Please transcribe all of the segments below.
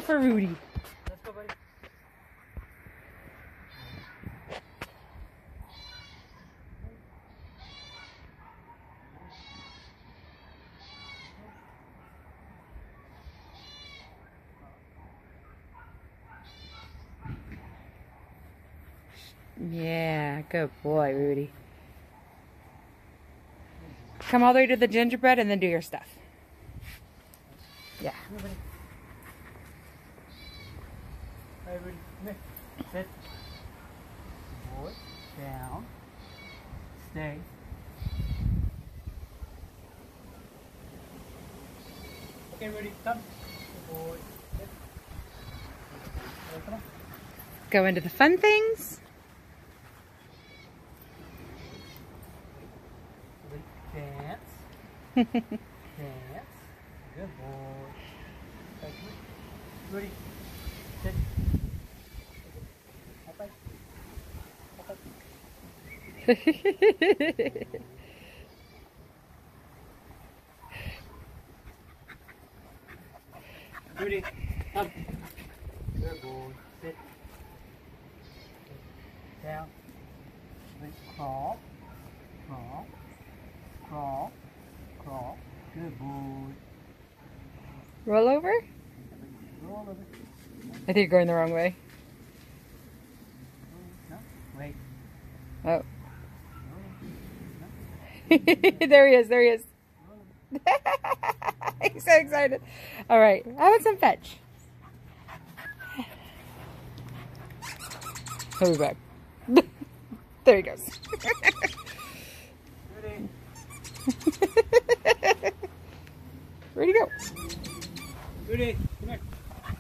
for Rudy. Let's go, buddy. Yeah, good boy, Rudy. Come all the way to the gingerbread and then do your stuff. Yeah. Hey, Rudy, come here. Sit. Boy, down. Stay. Okay, Rudy, come. Good boy. Sit. Come on. Go into the fun things. Dance. Dance. Good boy. Okay, come here. Rudy, sit. High five. High five. Rudy, come. Good boy. Sit. Down. Then crawl. Crawl. Crawl. Crawl. Good boy. Roll over? Roll over. I think you're going the wrong way. No, wait. Oh. No. There he is. There he is. He's so excited. All right. How about some fetch? He'll be back. There he goes. Ready? Where'd he go? Rudy, come here.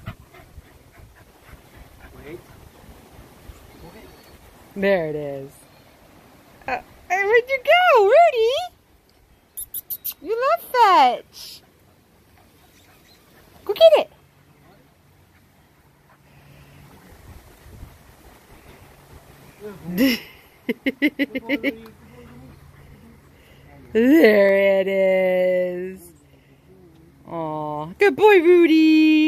Wait. Okay. There it is. Where'd you go, Rudy? You love fetch. Go get it. There it is. Aw, good boy, Rudy.